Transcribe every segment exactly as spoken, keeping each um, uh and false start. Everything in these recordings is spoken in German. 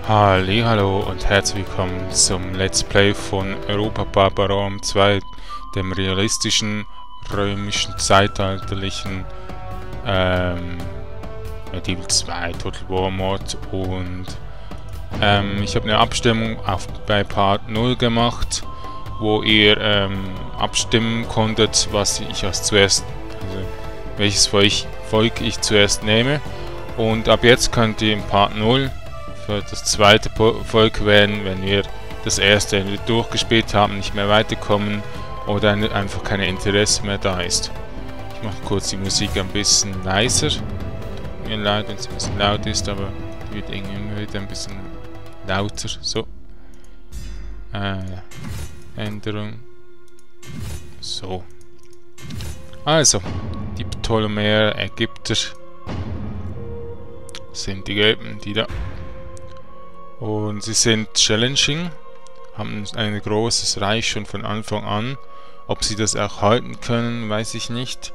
Hallihallo und herzlich willkommen zum Let's Play von Europa Barbarorum zwei, dem realistischen, römischen, zeitalterlichen ähm, Medieval zwei Total War Mod. Und ähm, ich habe eine Abstimmung auf, bei Part null gemacht, wo ihr ähm, abstimmen konntet, was ich als zuerst, also welches Volk ich zuerst nehme. Und ab jetzt könnt ihr im Part null für das zweite Volk wählen, wenn wir das erste durchgespielt haben, nicht mehr weiterkommen oder einfach kein Interesse mehr da ist. Ich mache kurz die Musik ein bisschen leiser. Mir leid, wenn es ein bisschen laut ist, aber die wird irgendwie wieder ein bisschen lauter. So. Äh, Änderung. So. Also, die Ptolemäer, Ägypter sind die Gelben, die da. Und sie sind challenging, haben ein großes Reich schon von Anfang an. Ob sie das auch halten können, weiß ich nicht.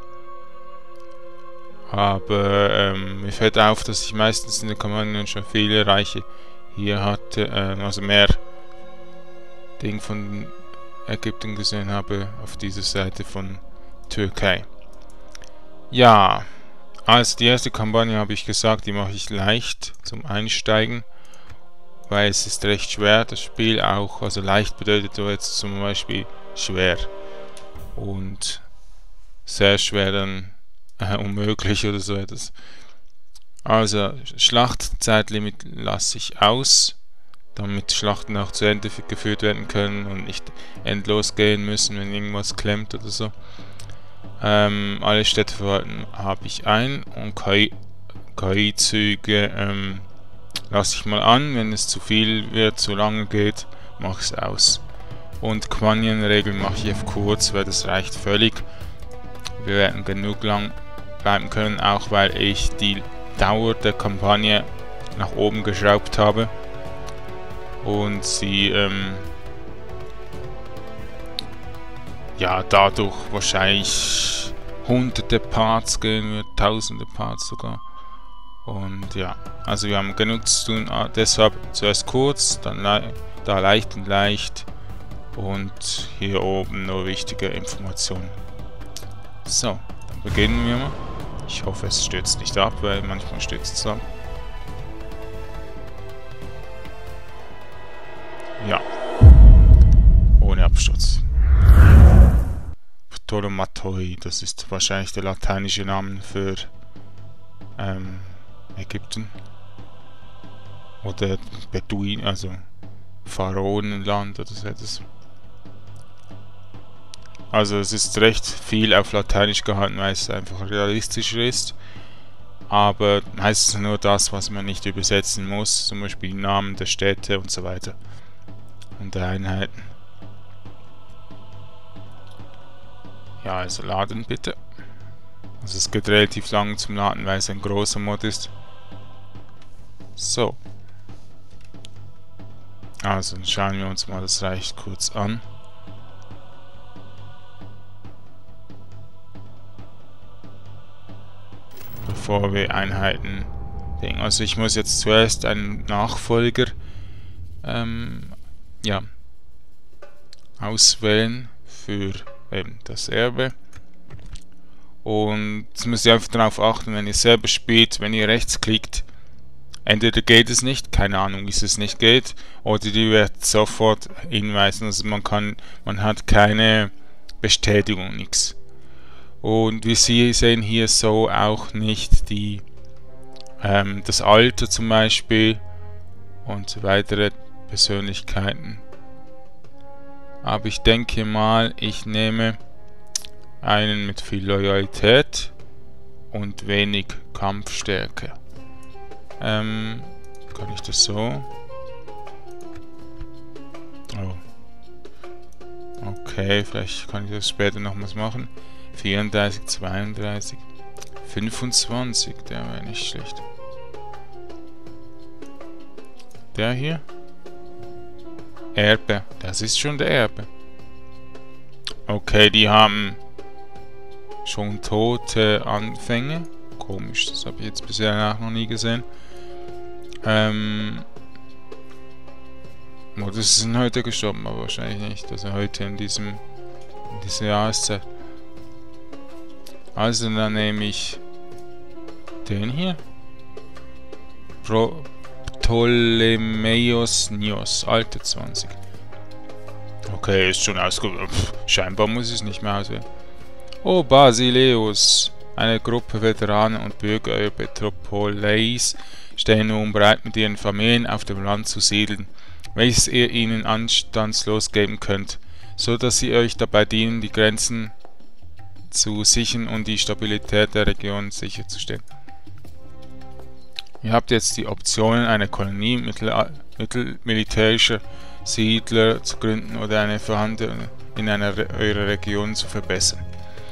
Aber ähm, mir fällt auf, dass ich meistens in der Kampagne schon viele Reiche hier hatte, äh, also mehr Ding von Ägypten gesehen habe auf dieser Seite von Türkei. Ja, also die erste Kampagne habe ich gesagt, die mache ich leicht zum Einsteigen. Weil es ist recht schwer, das Spiel auch, also leicht bedeutet jetzt zum Beispiel schwer und sehr schwer dann äh, unmöglich oder so etwas. Also Schlachtzeitlimit lasse ich aus, damit Schlachten auch zu Ende geführt werden können und nicht endlos gehen müssen, wenn irgendwas klemmt oder so. Ähm, alle Städteverwalten habe ich ein und K I-Züge ähm, lasse ich mal an. Wenn es zu viel wird, zu lange geht, mache ich es aus. Und Kampagnenregeln mache ich auf kurz, weil das reicht völlig. Wir werden genug lang bleiben können, auch weil ich die Dauer der Kampagne nach oben geschraubt habe und sie ähm, ja dadurch wahrscheinlich hunderte Parts gehen wird, tausende Parts sogar. Und ja, also wir haben genug zu tun, deshalb zuerst kurz, dann le da leicht und leicht und hier oben nur wichtige Informationen. So, dann beginnen wir mal. Ich hoffe, es stürzt nicht ab, weil manchmal stürzt es ab. Ja, ohne Absturz. Ptolematoi, das ist wahrscheinlich der lateinische Name für ähm, Ägypten oder Beduin, also Pharaonenland oder so etwas. Also es ist recht viel auf Lateinisch gehalten, weil es einfach realistischer ist, aber meistens nur das, was man nicht übersetzen muss, zum Beispiel die Namen der Städte und so weiter und der Einheiten. Ja, also laden bitte. Also es geht relativ lang zum Laden, weil es ein großer Mod ist. So. Also dann schauen wir uns mal das Reich kurz an. Bevor wir Einheiten denken. Also ich muss jetzt zuerst einen Nachfolger ähm, ja, auswählen für eben das Erbe. Und jetzt müsst ihr einfach darauf achten, wenn ihr selber spielt, wenn ihr rechts klickt, entweder geht es nicht, keine Ahnung, wie es nicht geht, oder die wird sofort hinweisen, also man kann, man hat keine Bestätigung, nichts. Und wie Sie sehen hier so auch nicht die, ähm, das Alter zum Beispiel und weitere Persönlichkeiten. Aber ich denke mal, ich nehme einen mit viel Loyalität und wenig Kampfstärke. Ähm, kann ich das so? Oh. Okay, vielleicht kann ich das später nochmals machen. vierunddreißig, zweiunddreißig, fünfundzwanzig, der wäre nicht schlecht. Der hier? Erbe, das ist schon der Erbe. Okay, die haben schon tote Anfänge. Komisch, das habe ich jetzt bisher auch noch nie gesehen. Ähm, Oh, das sind heute gestorben, aber wahrscheinlich nicht. Also heute in diesem in dieser Jahreszeit. Also dann nehme ich den hier. Pro Ptolemaios Nios, Alter zwanzig. Okay, ist schon ausgewählt. Scheinbar muss ich es nicht mehr auswählen. Oh, Basileus. Eine Gruppe Veteranen und Bürger eurer Metropolis stehen nun bereit, mit ihren Familien auf dem Land zu siedeln, welches ihr ihnen anstandslos geben könnt, so dass sie euch dabei dienen, die Grenzen zu sichern und die Stabilität der Region sicherzustellen. Ihr habt jetzt die Optionen, eine Kolonie mittel, mittel militärischer Siedler zu gründen oder eine vorhandene in einer eurer Region zu verbessern.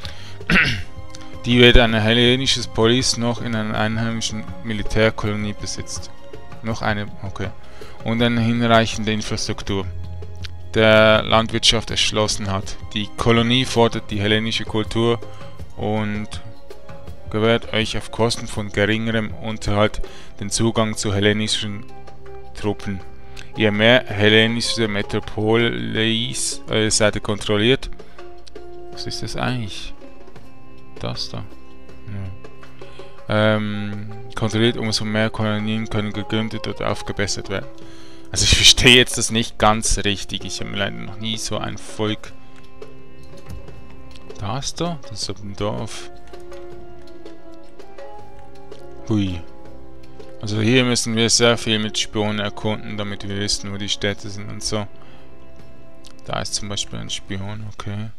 Die weder eine hellenische Polis noch in einer einheimischen Militärkolonie besitzt. Noch eine, okay. Und eine hinreichende Infrastruktur, der Landwirtschaft erschlossen hat. Die Kolonie fordert die hellenische Kultur und gewährt euch auf Kosten von geringerem Unterhalt den Zugang zu hellenischen Truppen. Je mehr hellenische Metropolis eure Seite kontrolliert, was ist das eigentlich? Das da. Ja. Ähm, kontrolliert, umso mehr Kolonien können gegründet oder aufgebessert werden. Also ich verstehe jetzt das nicht ganz richtig. Ich habe leider noch nie so ein Volk. Das da? Das ist ein Dorf. Hui. Also hier müssen wir sehr viel mit Spionen erkunden, damit wir wissen, wo die Städte sind und so. Da ist zum Beispiel ein Spion, okay.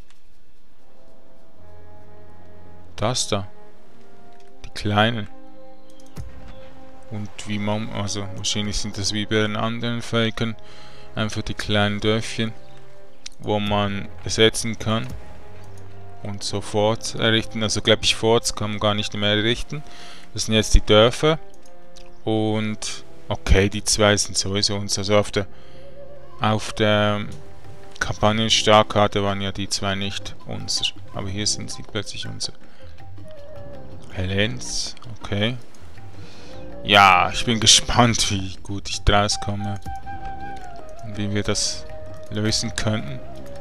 Das da. Die kleinen. Und wie man, also wahrscheinlich sind das wie bei den anderen Völkern einfach die kleinen Dörfchen, wo man besetzen kann und sofort errichten. Also glaube ich, Forts kann man gar nicht mehr errichten. Das sind jetzt die Dörfer. Und okay, die zwei sind sowieso uns. Also auf der auf der Kampagnen-Startkarte waren ja die zwei nicht unser. Aber hier sind sie plötzlich unser. Helens, okay. Ja, ich bin gespannt, wie gut ich draus komme. Und wie wir das lösen könnten.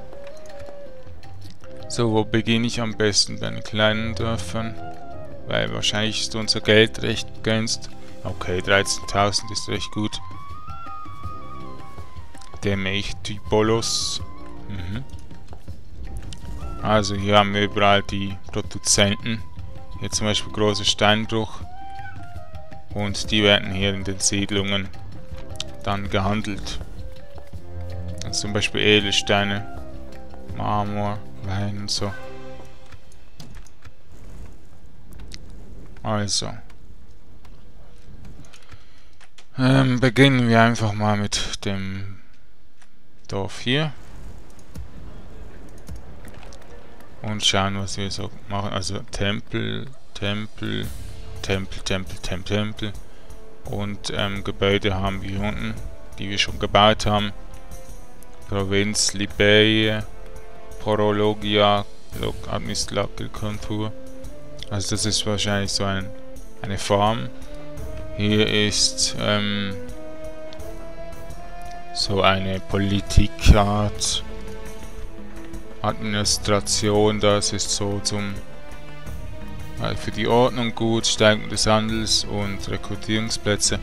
So, wo beginne ich am besten? Bei den kleinen Dörfern. Weil wahrscheinlich ist unser Geld recht begrenzt. Okay, dreizehntausend ist recht gut. Der Mechtibolos. Mhm. Also hier haben wir überall die Produzenten. Hier zum Beispiel großer Steinbruch. Und die werden hier in den Siedlungen dann gehandelt. Also zum Beispiel Edelsteine, Marmor, Wein und so. Also. Ähm, beginnen wir einfach mal mit dem Dorf hier. Und schauen, was wir so machen. Also Tempel, Tempel, Tempel, Tempel, Tempel, Tempel. Und ähm, Gebäude haben wir hier unten, die wir schon gebaut haben. Provinz Libeie, Porologia, Administrakultur. Also das ist wahrscheinlich so ein, eine Farm. Hier ist ähm, so eine Politikart, Administration, das ist so zum äh, für die Ordnung gut, Steigerung des Handels und Rekrutierungsplätze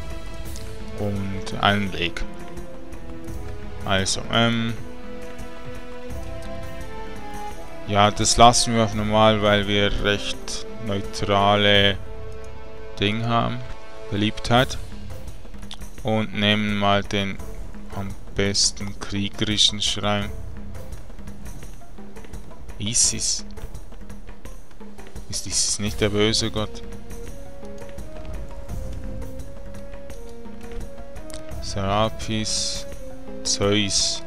und einen Weg. Also, ähm, ja, das lassen wir auf normal, weil wir recht neutrale Ding haben, Beliebtheit, und nehmen mal den am besten kriegerischen Schrein. Isis. Ist Isis nicht der böse Gott? Serapis, Zeus.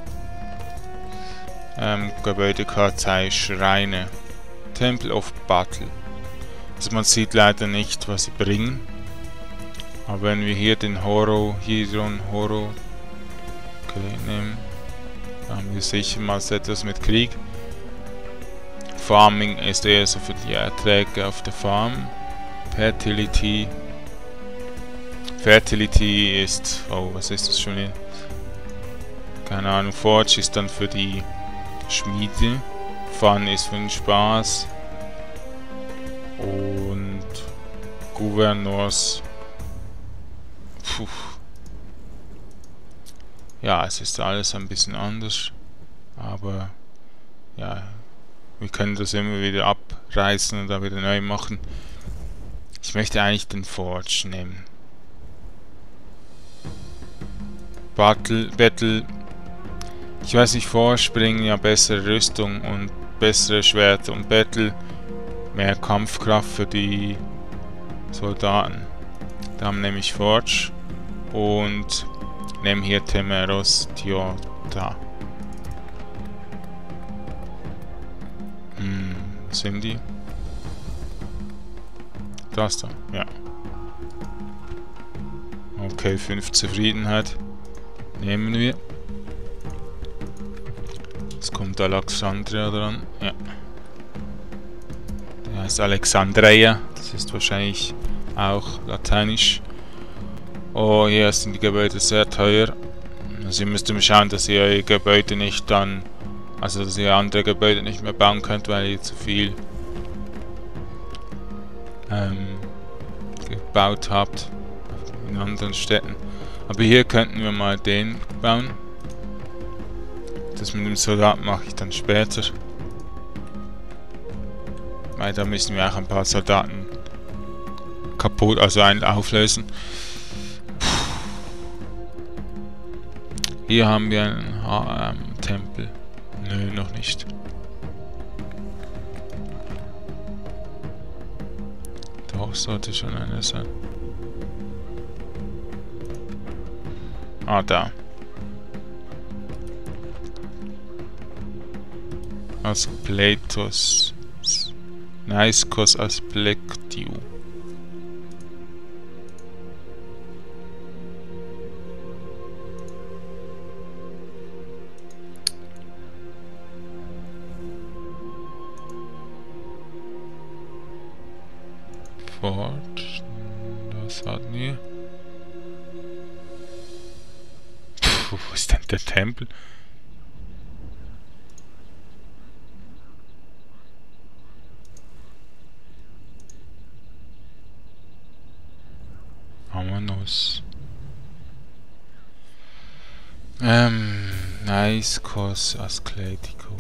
Ähm, Gebäudekartei, Schreine. Temple of Battle. Also man sieht leider nicht, was sie bringen. Aber wenn wir hier den Horo, Hydron, Horo, okay, nehmen, dann haben wir sicher mal etwas mit Krieg. Farming ist eher so für die Erträge auf der Farm. Fertility. Fertility ist, oh, was ist das schon hier? keine Ahnung, Forge ist dann für die Schmiede, Fun ist für den Spaß und Gouverneurs. Puh. Ja, es ist alles ein bisschen anders, aber ja, wir können das immer wieder abreißen und dann wieder neu machen. Ich möchte eigentlich den Forge nehmen. Battle, Battle. Ich weiß nicht, Forge bringen ja bessere Rüstung und bessere Schwerter und Battle mehr Kampfkraft für die Soldaten. Da haben nämlich Forge und nehmen hier Temeros Tiota. Hm, was sind die? Das da, ja. Okay, fünf Zufriedenheit. Nehmen wir. Jetzt kommt Alexandria dran. Ja. Der heißt Alexandria. Das ist wahrscheinlich auch lateinisch. Oh, hier sind die Gebäude sehr teuer. Also ihr müsst immer schauen, dass ihr eure Gebäude nicht dann... Also dass ihr andere Gebäude nicht mehr bauen könnt, weil ihr zu viel ähm, gebaut habt in anderen Städten. Aber hier könnten wir mal den bauen. Das mit dem Soldaten mache ich dann später. Weil da müssen wir auch ein paar Soldaten kaputt, also einen auflösen. Hier haben wir einen ha ähm, Tempel. Nö, noch nicht. Doch, sollte schon einer sein. Ah, da. Aspletos. Naiskos Asplectiu. Forge. Das hatten wir. Puh, wo ist denn der Tempel? Amanos. Ähm, Naiskos Ascletico.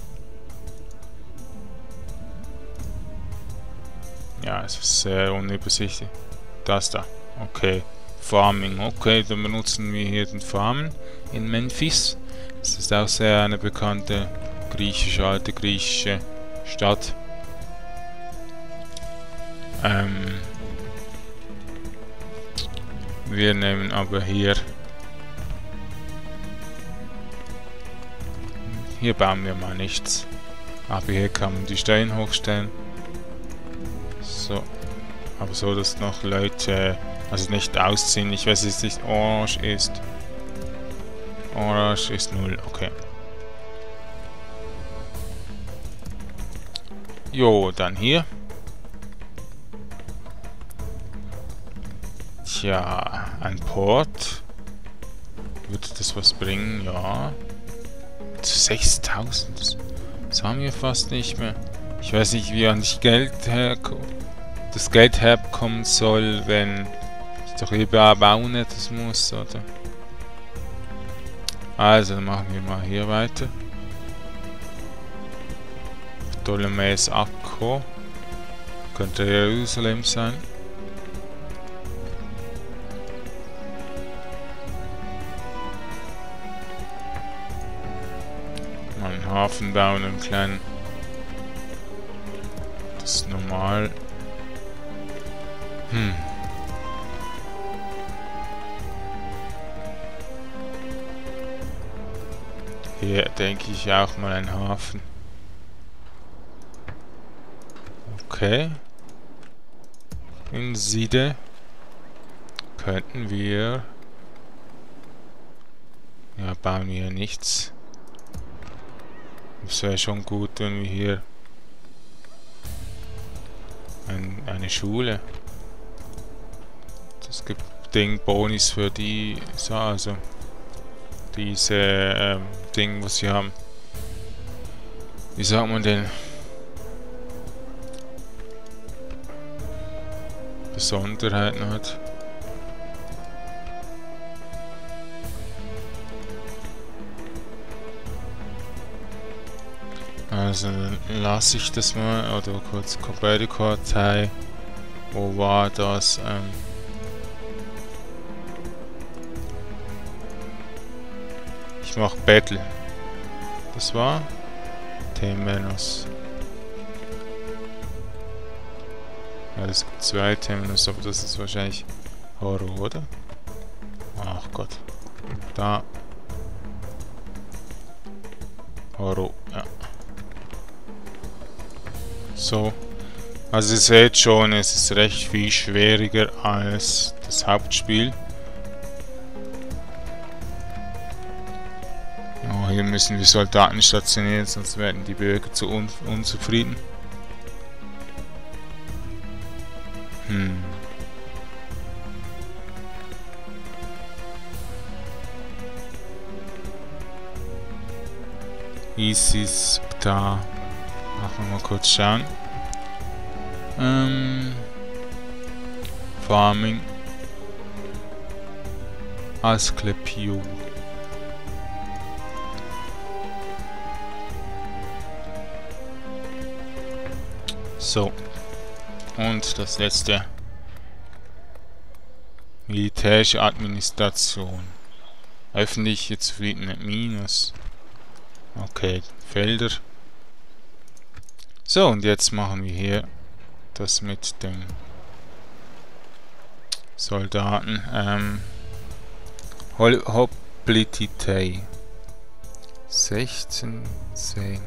Ja, es ist sehr unübersichtlich. Das da. Okay. Farming. Okay, dann benutzen wir hier den Farmen in Memphis. Das ist auch sehr eine bekannte griechische, alte griechische Stadt. Ähm, wir nehmen aber hier... Hier bauen wir mal nichts. Aber hier kann man die Steine hochstellen. So. Aber so, dass noch Leute... Also nicht ausziehen. Ich weiß jetzt nicht, Orange ist. Orange ist null, okay. Jo, dann hier. Tja, ein Port. Würde das was bringen? Ja. sechstausend. Das, das haben wir fast nicht mehr. Ich weiß nicht, wie an das Geld herkommt. Das Geld herkommen soll, wenn ich doch überall bauen das muss, oder? Also, dann machen wir mal hier weiter. Ptolemäus Akko. Könnte Jerusalem sein. Mal einen Hafen bauen, einen kleinen. Das ist normal. Hm. Hier denke ich auch mal einen Hafen. Okay. In Side könnten wir... Ja, bauen wir nichts. Es wäre schon gut, wenn wir hier... Ein, eine Schule... Es gibt den Bonus für die, so, also diese ähm, Dinge, was sie haben. Wie sagt man denn? Besonderheiten hat. Also dann lasse ich das mal, oder kurz bei Kartei. Wo war das? Ähm ich mache Battle. Das war Temenos. Ja, es gibt zwei Temenos, aber das ist wahrscheinlich Horror, oder? Ach Gott. Da. Horror, ja. So. Also ihr seht schon, es ist recht viel schwieriger als das Hauptspiel. Oh, hier müssen wir Soldaten stationieren, sonst werden die Bürger zu un unzufrieden. Hm. ISIS, da. Machen wir mal kurz schauen. Ähm. Farming. Asklepios. So. Und das letzte. Militärische Administration. Öffentliche Zufriedenheit minus. Okay, Felder. So, und jetzt machen wir hier das mit den Soldaten. Ähm, Hoplitität. sechzehn, zehn.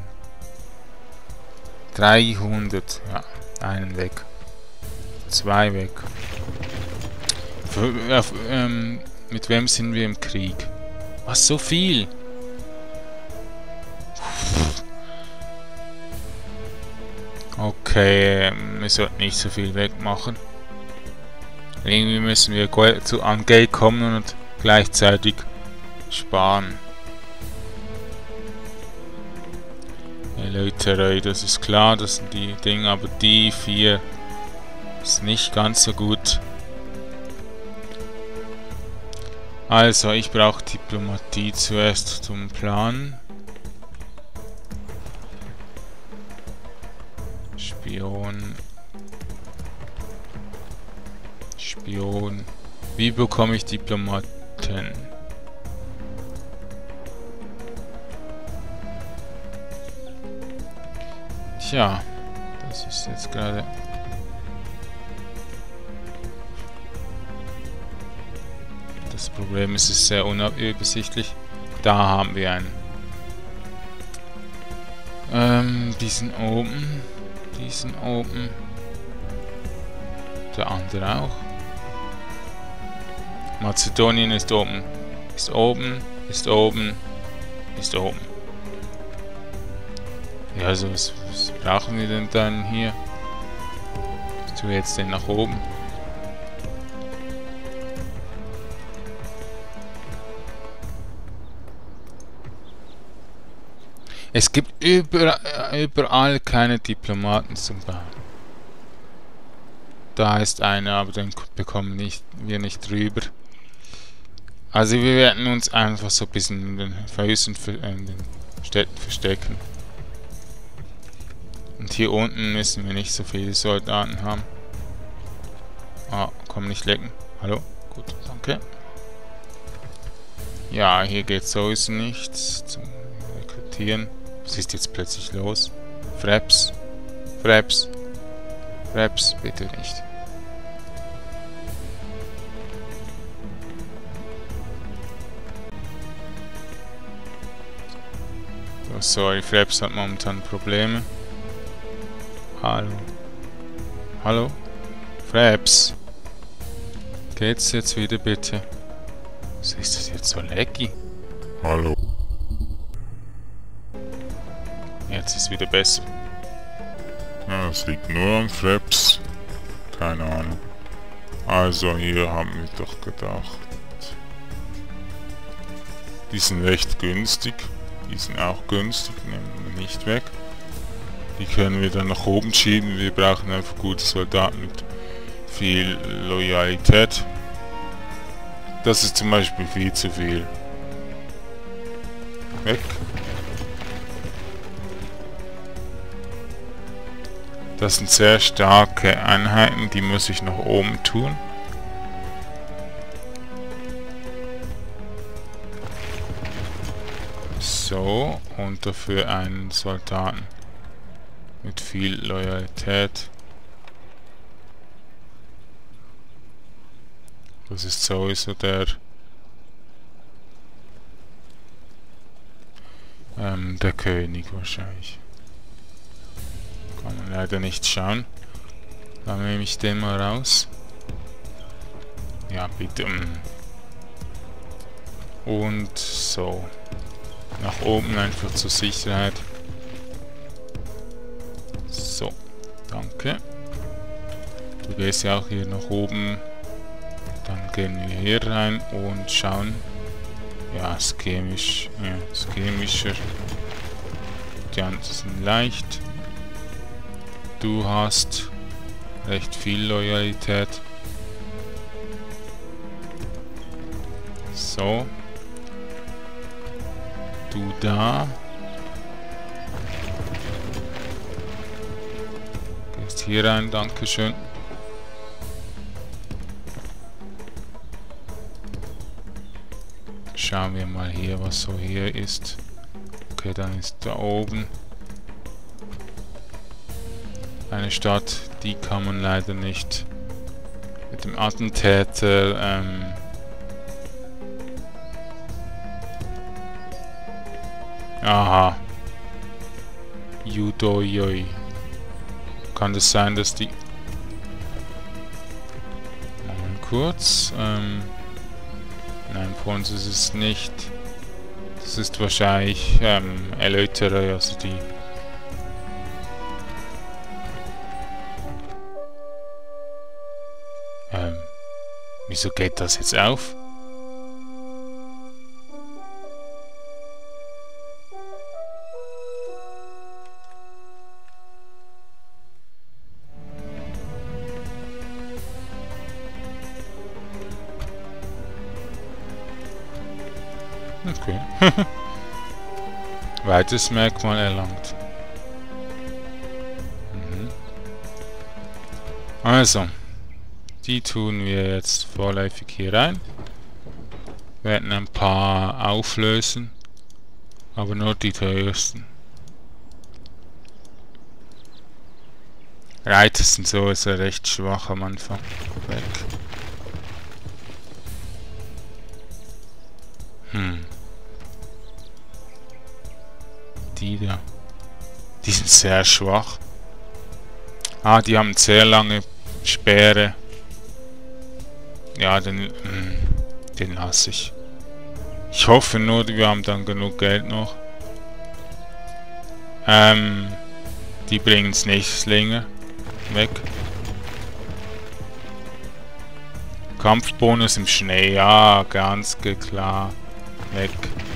dreihundert. Ja, einen weg. Zwei weg. Für, äh, ähm, mit wem sind wir im Krieg? Was, so viel? Okay, wir sollten nicht so viel wegmachen. Irgendwie müssen wir zu an Geld kommen und gleichzeitig sparen. Eleuterei, das ist klar, das sind die Dinge, aber die vier ist nicht ganz so gut. Also, ich brauche Diplomatie zuerst zum Planen. Spion. Spion. Wie bekomme ich Diplomaten? Tja, das ist jetzt gerade... Das Problem ist, es ist sehr unübersichtlich. Da haben wir einen. Ähm, diesen oben. Diesen oben. Der andere auch. Mazedonien ist oben. Ist oben. Ist oben. Ist oben. Ja, also was, was brauchen wir denn dann hier? Ich tue jetzt den nach oben. Es gibt überall, überall keine Diplomaten zum Bauen. Da ist einer, aber den bekommen nicht, wir nicht drüber. Also wir werden uns einfach so ein bisschen in den Häusern, in den Städten verstecken. Und hier unten müssen wir nicht so viele Soldaten haben. Ah, komm, nicht lecken. Hallo? Gut, danke. Ja, hier geht sowieso nichts zum Rekrutieren. Was ist jetzt plötzlich los? Fraps. Fraps. Fraps, bitte nicht. Oh, sorry, Fraps hat momentan Probleme. Hallo. Hallo? Fraps. Geht's jetzt wieder bitte? Was ist das jetzt so laggy? Hallo. Jetzt ist wieder besser. Ja, das liegt nur am Fraps. Keine Ahnung. Also hier haben wir doch gedacht. Die sind recht günstig. Die sind auch günstig, nehmen wir nicht weg. Die können wir dann nach oben schieben. Wir brauchen einfach gute Soldaten mit viel Loyalität. Das ist zum Beispiel viel zu viel. Weg. Das sind sehr starke Einheiten, die muss ich nach oben tun. So, und dafür einen Soldaten mit viel Loyalität. Das ist sowieso der ähm, der König wahrscheinlich. Kann man leider nicht schauen. Dann nehme ich den mal raus. Ja, bitte. Und so. Nach oben einfach zur Sicherheit. So. Danke. Du gehst ja auch hier nach oben. Dann gehen wir hier rein und schauen. Ja, skemisch. Ja, schemischer. Die anderen sind leicht. Du hast recht viel Loyalität. So. Du da. Gehst hier rein, dankeschön. Schauen wir mal hier, was so hier ist. Okay, dann ist da oben eine Stadt, die kann man leider nicht mit dem Attentäter ähm, aha. Judoyoi. Kann das sein, dass die... Mal kurz. Ähm, nein, von uns ist es nicht. Das ist wahrscheinlich ähm, Eleuteroi, also die... Ähm, wieso geht das jetzt auf? Okay. Weiteres Merkmal erlangt. Mhm. Also, die tun wir jetzt vorläufig hier rein. Werden ein paar auflösen, aber nur die teuersten. Reiter sind sowieso recht schwach am Anfang. Weg. Hm. Die da. Die sind sehr schwach. Ah, die haben sehr lange Speere. Ja, den, den lasse ich. Ich hoffe nur, wir haben dann genug Geld noch. Ähm, die bringen es nicht länger. Weg. Kampfbonus im Schnee, ja, ganz klar. Weg.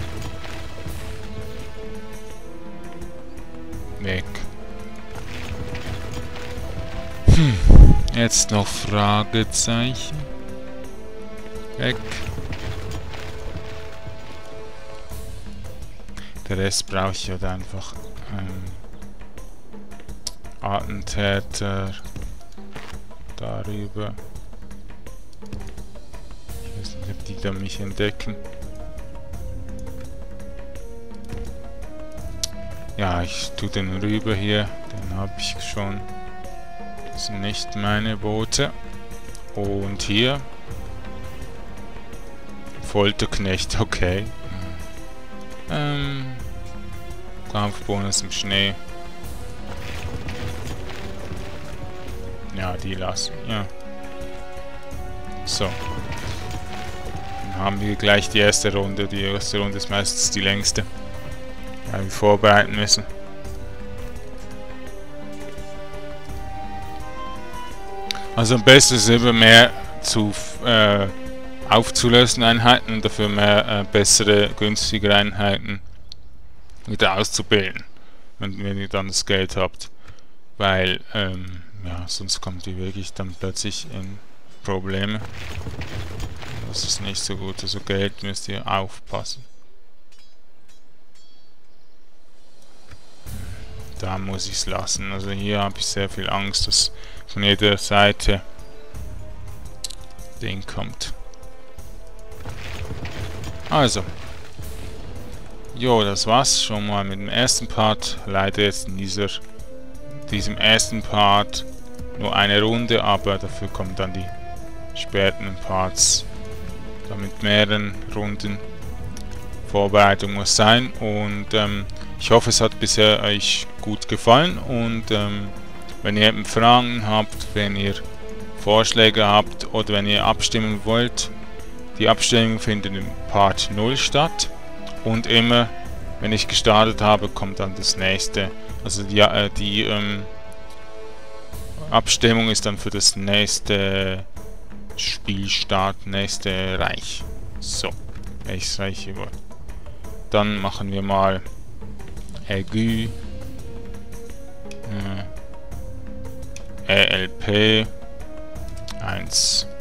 Weg. Hm, jetzt noch Fragezeichen. Weg. Der Rest brauche ich halt einfach. Ähm, Attentäter. Darüber. Ich weiß nicht, ob die da mich entdecken. Ja, ich tue den rüber hier. Den habe ich schon. Das sind nicht meine Boote. Und hier. Folterknecht, okay. Ähm. Kampfbonus im Schnee. Ja, die lassen. Ja. So. Dann haben wir gleich die erste Runde. Die erste Runde ist meistens die längste. Weil wir vorbereiten müssen. Also am besten ist immer mehr zu äh, aufzulösen Einheiten und dafür mehr äh, bessere, günstigere Einheiten wieder auszubilden, wenn, wenn ihr dann das Geld habt. Weil, ähm, ja, sonst kommt ihr wirklich dann plötzlich in Probleme. Das ist nicht so gut, also Geld müsst ihr aufpassen. Da muss ich es lassen. Also hier habe ich sehr viel Angst, dass von jeder Seite Ding kommt. Also. Jo, das war's schon mal mit dem ersten Part. Leider jetzt in dieser, diesem ersten Part nur eine Runde, aber dafür kommen dann die späteren Parts. Da mit mehreren Runden. Vorbereitung muss sein und ähm, ich hoffe, es hat bisher euch gut gefallen und ähm, wenn ihr eben Fragen habt, wenn ihr Vorschläge habt oder wenn ihr abstimmen wollt, die Abstimmung findet im Part null statt und immer, wenn ich gestartet habe, kommt dann das nächste. Also die, äh, die ähm, Abstimmung ist dann für das nächste Spielstart, nächste Reich. So, welches Reich hier war. Dann machen wir mal Aigu, äh, E L P eins.